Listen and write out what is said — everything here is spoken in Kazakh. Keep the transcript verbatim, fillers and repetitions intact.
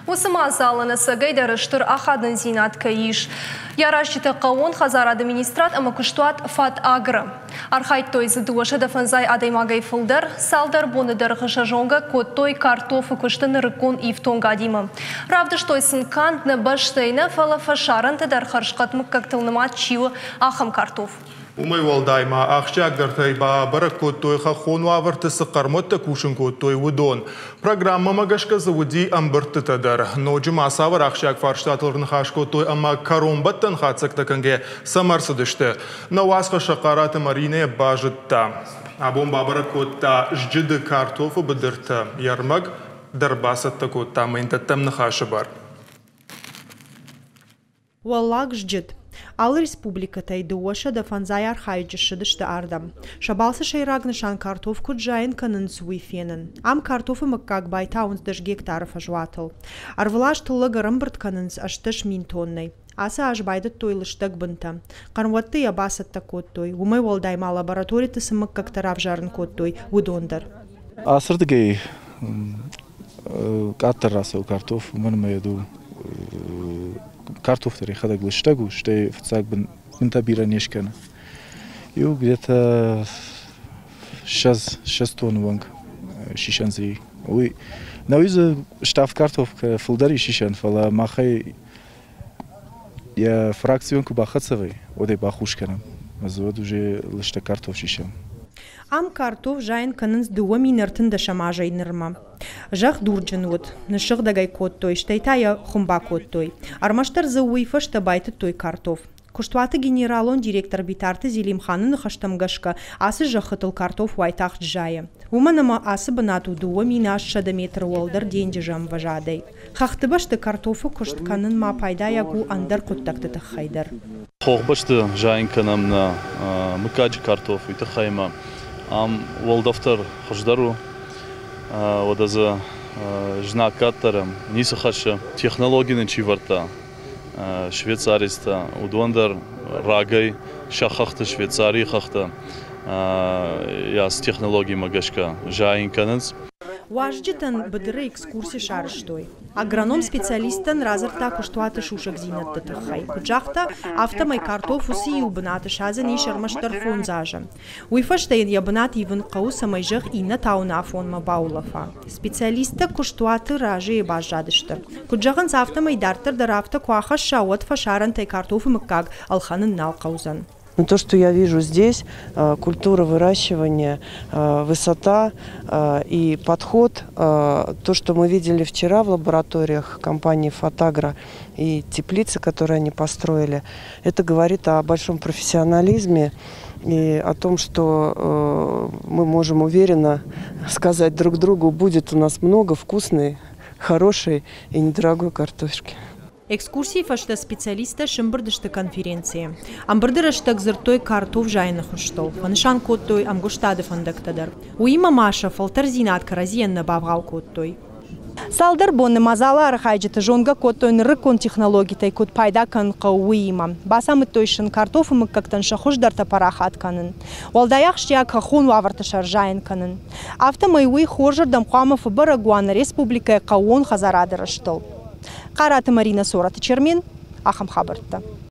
Усыма залыны сагайдарыштыр ахадын зинат каиш. Ярашчыты қауын хазар администрат амы күштуат фат агры. Архайт той зыдуашы дафанзай адаймагай фылдар, салдар боныдар хышажонга кот той картофы күштыны рыкон ифтонга димы. Равдыш той сынкант на баштайна фала фашаран тадар харшқатмы кактылнымат чиу ахам картоф. Умай валдайма ахчак дартайба барак кот той хахон ваварты сықармотта кушын кот той удон. Программа магашка завуди амбырты тадар. Ноджи масавар ахчак фарштатлырын хаш кот той ама каромбаттан хацактаканге самарсыдышты. Навасха шақараты марине бажытта. Абон бабарак котта жджиды картофы быдырты. Ярмаг дарбасатта котта майнтаттам нахашы бар. Валлак жджид. Ал республика тайдуаша да фанзай архайджишы дышты ардам. Шабалсы шайрагнышан картоф куджайын канын суифенын. Ам картофы мыккак байтаунс дыш гектаров ажуатыл. Арвылаш тылыгы рымбырт канынс аштыш мин тонной. Аса ажбайды тойлыштык бынта. Карнватты ябасатта коттой. Умай волдайма лабораториты сымыккак тарав жарын коттой. Удондар. Асырдыгей каттарасыл картоф уманмайду. Картоф тарихада глыштагу, что в цак бентабира нешкана. И где-то сейчас сейчас тонн ванг шишанзи. Ой, на узе штаф картоф фулдари шишан фала махай я фракцию кубахацевой, оде бахушкана. Азот уже лишта картоф шишан. Ам картоф жайын канынс дуа минертын да шамажай нырма. Жах дурджын вот, нышық дагай коттой, штайтая хумба коттой. Армаштар за уйфашта байты той картоф. Куштуаты генералон директор битарты Зелимханын хаштамгашка, асы жахытыл картоф вайтах джая. Уманама асы банату дуа минаш шада метр уолдар денджи жам важадай. Хахтыбашты картофы куштканын ма пайда ягу андар куттакты тахайдар. Хоғбашты жайын канамна мыкаджи картоф и тахайма. Ам волдафтар хождару, одаза жна каттарам, ниса хаша технологии чиварта, Швейцариста, удондар рагай, шахахта Швейцарии хахта, я с технологией магашка жаин канец. Важджитан бадыры экскурсии шарыштой. Агроном специалистан разырта куштуаты шушак зинатты тахай. Куджахта автомай картоф уси убнаты шазан и шармаштар фон зажа. Уйфаштайн ябнат ивен кауса майжах инна тауна фон мабаулафа. Специалиста куштуаты ражи и бажадыштыр. Куджахан с автомай дартыр даравта куаха шауат фашаран тай картофы мыккаг алханын нал каузан. Но то, что я вижу здесь, культура выращивания, высота и подход, то, что мы видели вчера в лабораториях компании «Фатагра» и теплицы, которые они построили, это говорит о большом профессионализме и о том, что мы можем уверенно сказать друг другу, будет у нас много вкусной, хорошей и недорогой картошки. Экскурсии фашта специалиста шимбырдышты конференции. Амбырдырыштак зыртой картоф жайны хуштол. Фанышан коттой амгуштады фандактадар. Уима маша фалтарзинат каразиенна бавгау коттой. Салдар бонны мазала архайджыты жонга коттойн рыкон технологитай кот пайда канqa уима. Басамы тойшын картофы мыккактан шахушдар тапарахат канын. Олдаяк штяк хахон вавартышар жайын канын. Автомай уи хоржырдам қамы барагуана республика қауон хазарадырыштыл. Қараты Марина Сораты Чермен, Ахам Хабартта.